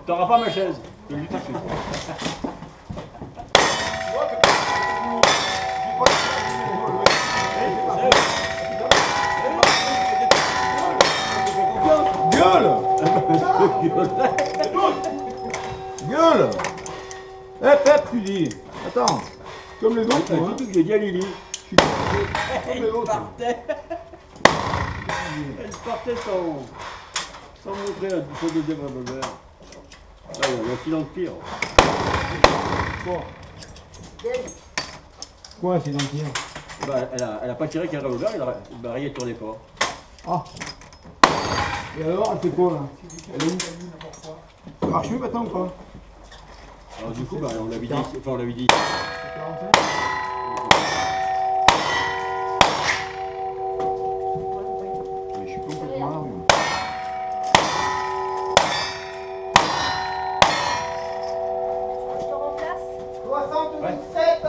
T'auras pas ma chaise. Je le dis tout de suite. Gueule. Hep, tu dis. Attends. Comme les autres, moi. Surtout que j'ai dit à Lily. Comme les autres. Elle partait sans montrer son deuxième revolver. Là, il y a un silence pire. Quoi, c'est dans le tir? Bah, elle a pas tiré qu'un revolver, elle a rien tourné pas. Ah. Et alors, elle fait quoi, là? Elle est où? Ça marche mieux maintenant ou pas? Alors du coup, bah, on l'avait dit, enfin on l'avait dit. 45. Mais je suis complètement là, moi. Je te remplace. 77.